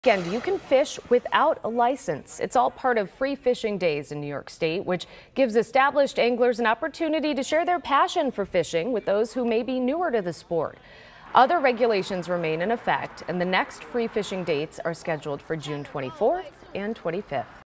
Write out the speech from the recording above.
You can fish without a license. It's all part of Free Fishing Days in New York State, which gives established anglers an opportunity to share their passion for fishing with those who may be newer to the sport. Other regulations remain in effect, and the next free fishing dates are scheduled for June 24th and 25th.